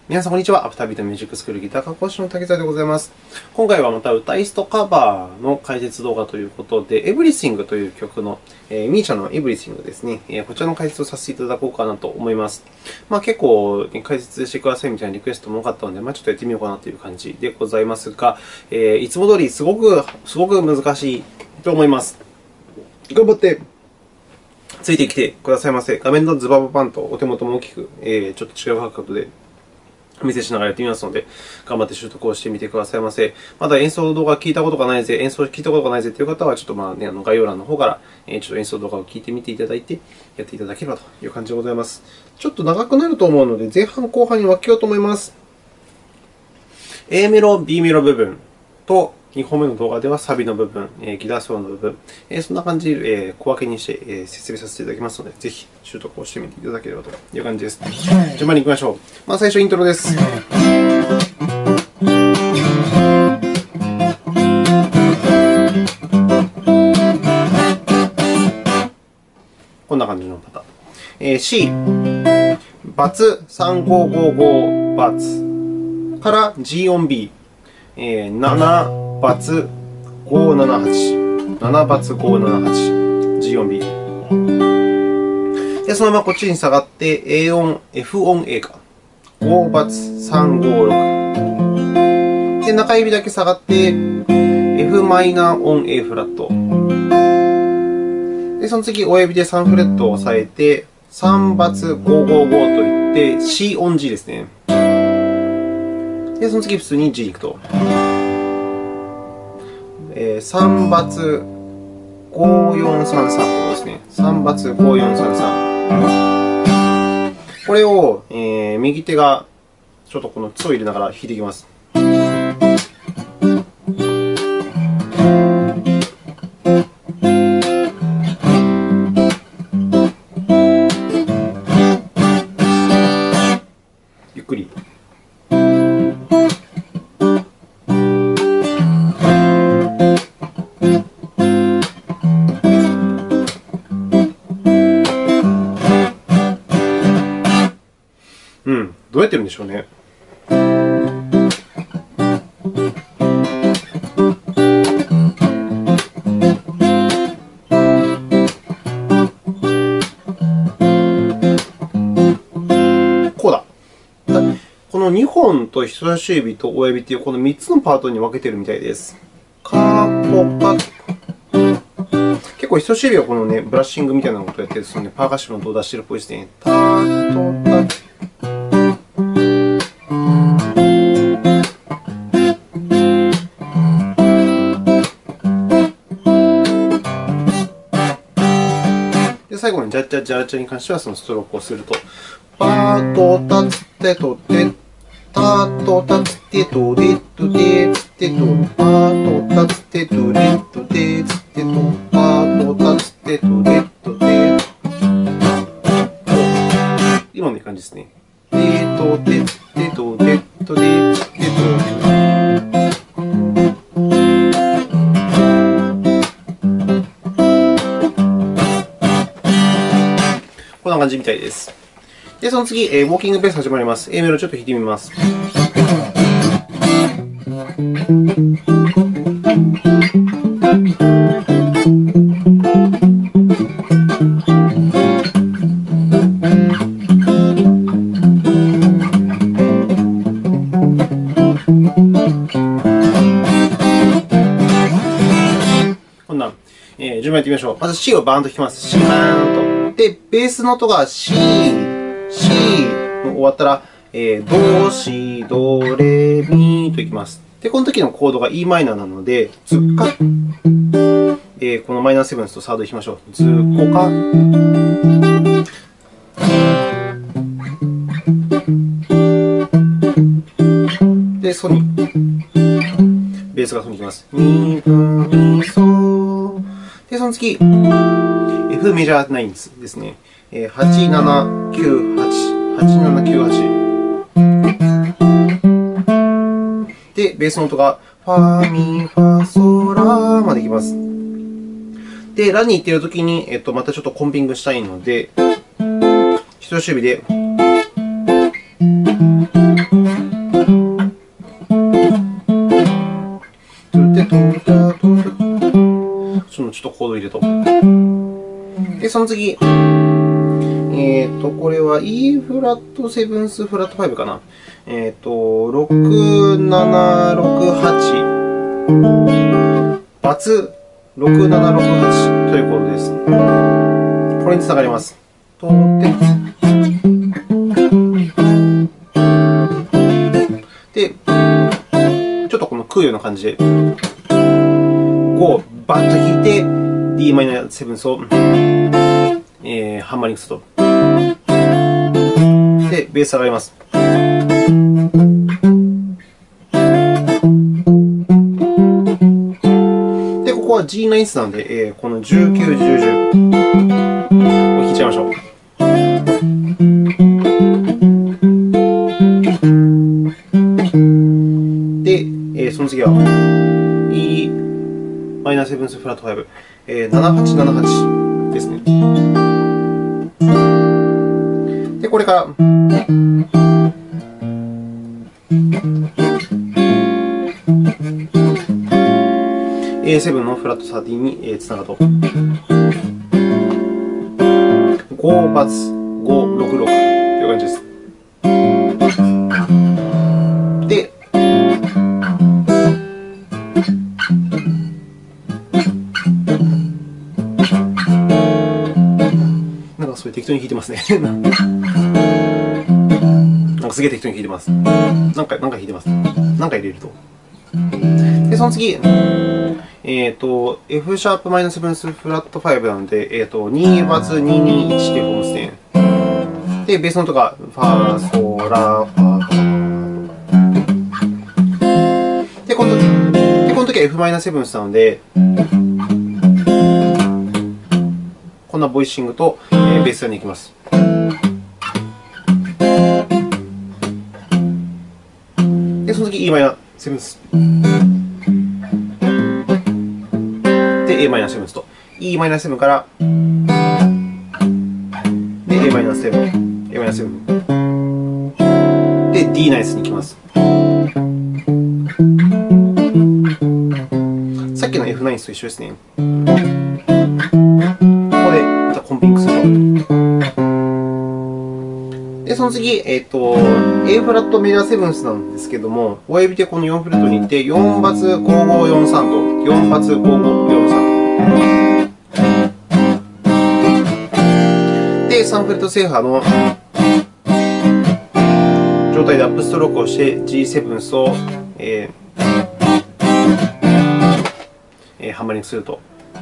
皆さん、こんにちは。アフタービートミュージックスクールギター科講師の竹澤でございます。今回はまた歌いストカバーの解説動画ということで、Everything という曲の、misia の Everything ですね。こちらの解説をさせていただこうかなと思います。結構、解説してくださいみたいなリクエストも多かったので、ちょっとやってみようかなという感じでございますが、いつも通りすごく難しいと思います。頑張ってついてきてくださいませ。画面のズバババンとお手元も大きく、ちょっと違う角度でお見せしながらやってみますので、頑張って習得をしてみてくださいませ。まだ演奏動画聞いたことがないぜ、演奏聞いたことがないぜという方は、ちょっと概要欄の方からちょっと演奏動画を聞いてみていただいて、やっていただければという感じでございます。ちょっと長くなると思うので、前半後半に分けようと思います。A メロ、B メロ部分と、2本目の動画ではサビの部分、ギターソロの部分、そんな感じで小分けにして説明させていただきますので、ぜひ習得をしてみていただければという感じです。順番に行きましょう。最初イントロです。こんな感じのパターン。C、バツ3555バツから G 音 B、7バツ578、7バツ578、G 音 B。で、そのままこっちに下がって、A 音、F 音 A か。5バツ356。で、中指だけ下がって、F マイナー音 A フラット。で、その次、親指で3フレットを押さえて、3バツ555といって、C 音 G ですね。で、その次、普通に G に行くと。3バツ5433とですね。3バツ5433。これを、右手がちょっとこのツを入れながら弾いていきます。ゆっくり。どうやってるんでしょうね。こうだ。この2本と人差し指と親指というこの3つのパートに分けているみたいです。カポカ。結構人差し指はこのね、ブラッシングみたいなことをやっているので、パーカッションの音を出しているっぽいですね。タトタ。最後にジャッジャッジャッジャに関してはそのストロークをすると、パートタツテトテ、タトタツテトレットテツテト、パートタツテトレットテツテト、パートタツテトレットテ。今のいい感じですね。テトテツテトレットテツテト。こんな感じみたいです。で、その次、ウォーキングベース始まります。A メロちょっと弾いてみます。こんな、順番やってみましょう。まず C をバーンと弾きます。C バーンと。で、ベースの音が C、C の終わったら、ド、シ、ド、レ、ミといきます。で、この時のコードが E マイナーなので、ズッカ、このマイナーセブンスとサード弾きましょう。ズコカ。で、ソに。ベースがソに行きます。ミ、フ、ミ、ソ。で、その次、F メジャー9ですね。8798、8798。で、ベースの音がファ、ミ、ファ、ソ、ラまでいきます。で、ラに行っているときに、またちょっとコンピングしたいので、人差し指で、 の次、これは E フラットセブンスフラット5かな。6768バツ6768というコードです。これにつながります。で、ちょっとこの食うような感じで、5をバッと弾いて、Dm7 を、ハンマリングすると。で、ベース上がります。で、ここは G ナイスなので、この19、10、10を弾いちゃいましょう。で、その次は Em7 フラット5、7878ですね。で、これからA7 のフラット13につながると。5バツ566という感じです。で、なんかすごい適当に弾いてますね。なんかすげえ適当に弾いてます。なんか弾いてます。なんか入れると。で、その次、F シャープ -7 フラット5なので、2バツ221というフォームですね。で、ベースの音がファー、ソラ、ファー。で、この時は F-7 なので、こんなボイシングとベースに行きます。で、その次 Em7 です。で、Am7 と Em7 から、で、Am7、Am7。で、D ナイスに行きます。さっきの F9 と一緒ですね。ここでまたコンピングすると。で、その次、A フラットメジャーセブンスなんですけども、親指でこの4フレットに行って、4バツ5543と4バツ5543。で、3フレット制覇の状態でアップストロークをして G7 を、ハンマリングすると。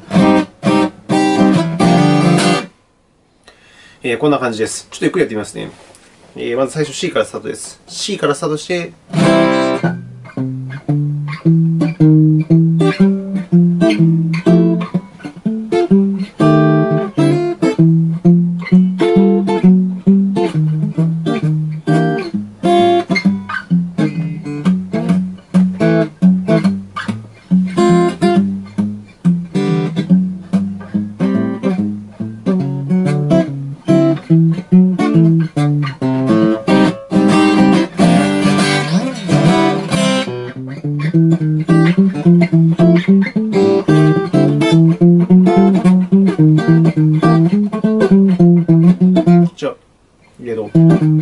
こんな感じです。ちょっとゆっくりやってみますね。まず最初 C からスタートです。C からスタートして、じゃあ、レド。こ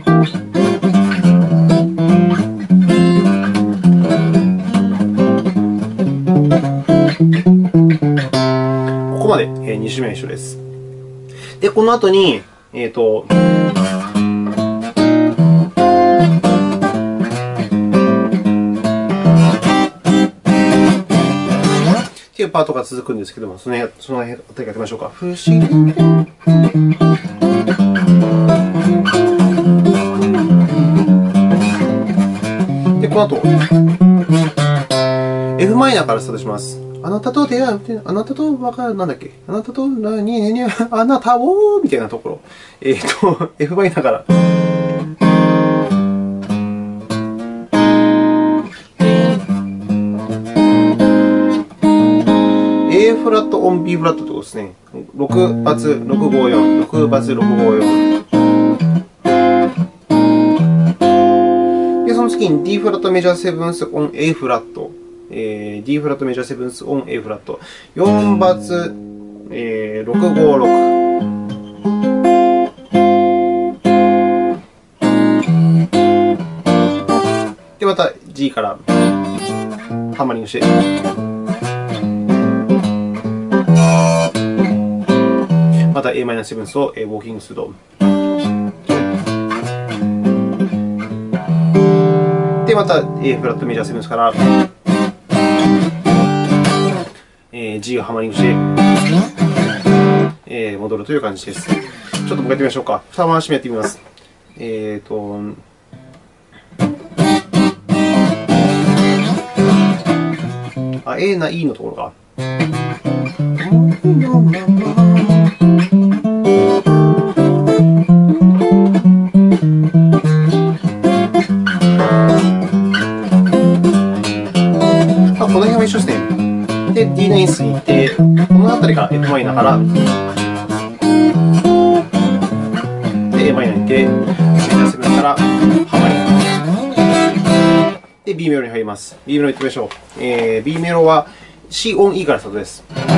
こまで2種目は一緒です。で、この後に、っていうパートが続くんですけども、その辺あたりやってみましょうか。不思議で、この後、F マイナーからスタートします。あなたと出会う、あなたと分かる、なんだっけ、あなたと何、あなたをみたいなところ。F マイナーから。A フラットオン B フラットということですね。6バツ654、6バツ654。で、その次に D フラットメジャーセブンスオン A フラット。D フラットメジャーセブンスオン A フラット。4バツ656。 また G からハンマリングして、また Am7 をウォーキングすると。で、また A フラットメジャー7から、G をハマリングして、戻るという感じです。ちょっともう一回やってみましょうか。2回し目やってみます。A な E のところか。この辺は一緒ですね。で、D ナインスに行って、この辺りから F マイナーから、で、A マイナーに行って、メジャー7からハマリング。で、B メロに入ります。B メロ行ってみましょう。B メロは C オン E からスタートです。この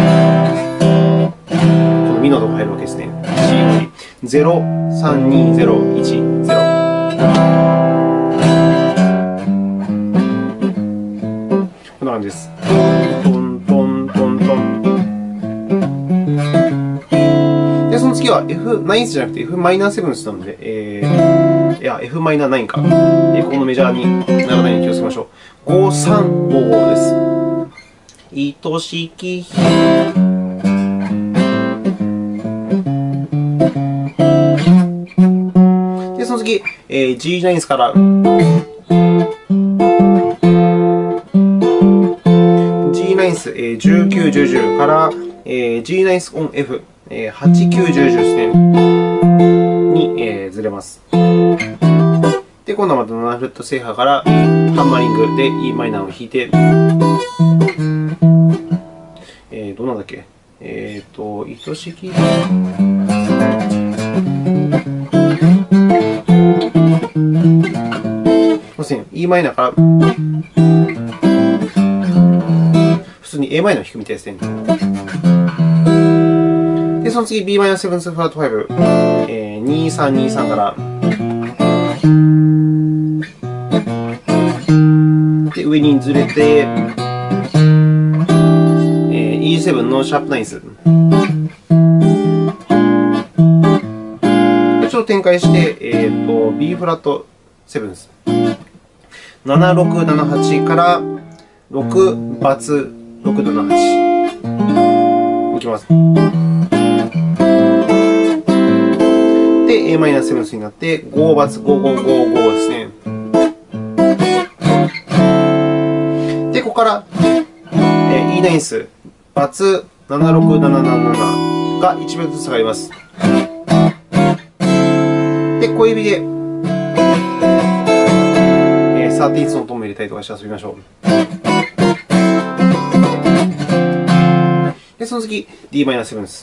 ミのところ入るわけですね。C オン E。0、3、2、0、1、0。こんな感じです。トントントントン。で、その次は F9 じゃなくて F マイナー7なので、いや、F マイナー9か。このメジャーにならないように気をつけましょう。5355です。愛しき日。で、その次、G ナインスから、G ナインス、19、10、10から、G ナインスオン F、8、9、10、10ですね。に、ずれます。で、今度はまた7フレット制覇からハンマリングで E マイナーを弾いて、どうなんだっけ？愛しき。そうですね、E マイナーから、普通に A マイナーを弾くみたいですね。で、その次 B マイナー7フラット5、23、23から、で、上にずれて、E7 のシャープナインス。ちょっと展開して、B フラット7です。7、6、7、8から6バツ6、7、8。いきます。で、Am7 になって、5バツ5、5、5、5ですね。で、ここから、E ナインス、バツ76777が1秒ずつ下がります。で、小指で、13thのトンも入れたりとかして遊びましょう。で、その次、Dm7 です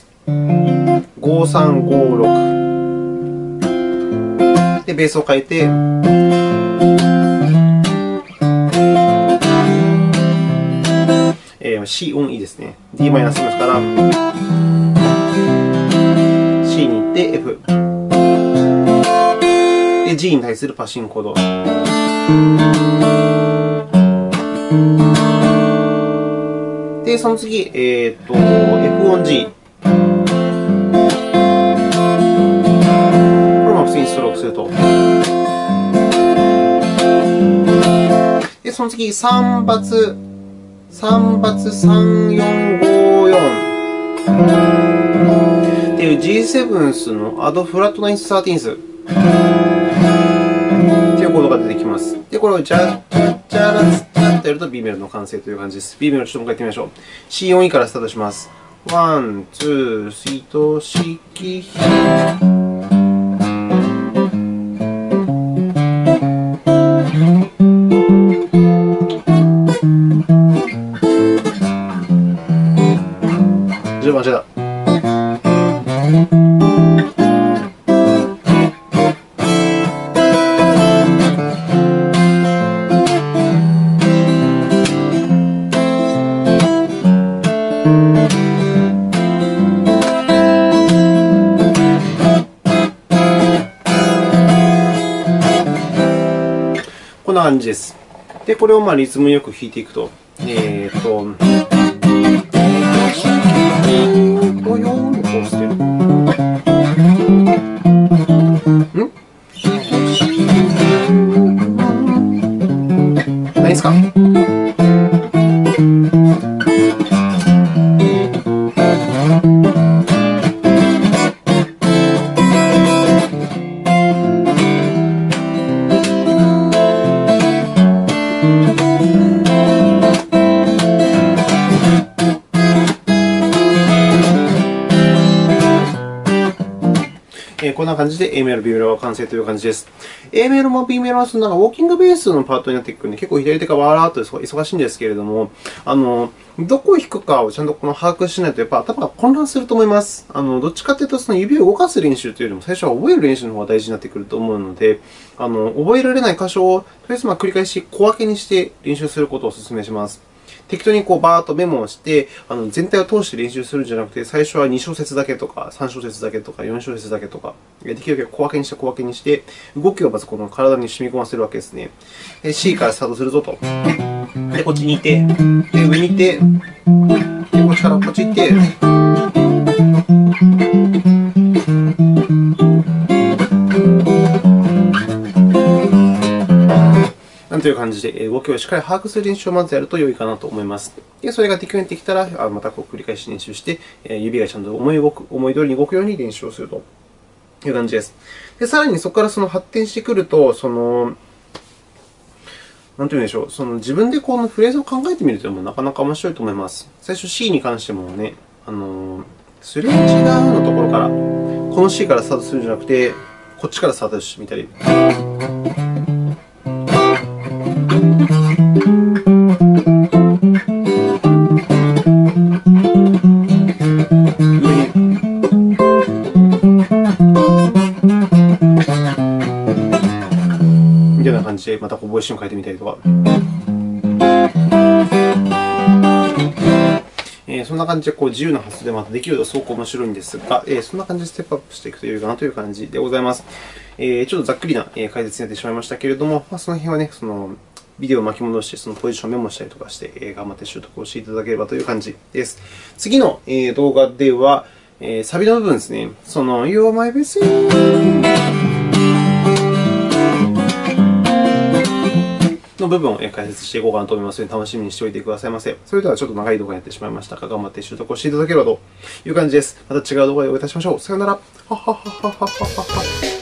。5、3、5、6。で、ベースを変えて、C オン E ですね。Dm7 から C に行って F。で、G に対するパッシングコード。で、その次、F オン G。これも普通にストロークすると。で、その次、3バツ、3バツ、3、4、5、4。っていう G7 の Add Flat 9th 13th。っていうコードが出てきます。で、これをジャッジャッジャラツチャッとやると B メロの完成という感じです。B メロちょっともう一回やってみましょう。C 音 E からスタートします。ワン、ツー、スイート、しきひ。間違えた。こんな感じです。 で、これをリズムよく弾いていくと。こうよーんとこうしてる。何ですか？こんな感じで A メロ、B メロが完成という感じです。A メロも B メロはウォーキングベースのパートになっていくので、結構左手がわらーっと忙しいんですけれども、どこを弾くかをちゃんと把握しないと、やっぱ頭が混乱すると思います。どっちかというと、その指を動かす練習というよりも、最初は覚える練習の方が大事になってくると思うので、覚えられない箇所を、とりあえず繰り返し小分けにして練習することをお勧めします。適当にバーっとメモをして、全体を通して練習するんじゃなくて、最初は2小節だけとか、3小節だけとか、4小節だけとか、できるだけ小分けにして、動きをまずこの体に染み込ませるわけですね。で、C からスタートするぞと。で、こっちにいて、で、上にいて、で、こっちからこっち行って、という感じで、動きをしっかり把握する練習をまずやると良いかなと思います。で、それができるようになってきたら、また繰り返し練習して、指がちゃんと思い通りに動くように練習をするという感じです。で、さらにそこから発展してくると、なんていうんでしょう、自分でこのフレーズを考えてみるというのもなかなか面白いと思います。最初 C に関してもね、すれ違うのところから、この C からスタートするんじゃなくて、こっちからスタートしてみたり。みたいな感じで、またボイスを変えてみたりとか。そんな感じで自由な発想でまたできるとすごく面白いんですが、そんな感じでステップアップしていくというかなという感じでございます。ちょっとざっくりな解説になってしまいましたけれども、その辺はね、ビデオを巻き戻して、そのポジションをメモしたりとかして、頑張って習得をしていただければという感じです。次の動画では、サビの部分ですね。You're my best friendの部分を解説していこうかなと思いますので、楽しみにしておいてくださいませ。それではちょっと長い動画になってしまいましたが、頑張って習得をしていただければという感じです。また違う動画でお会いいたしましょう。さようなら。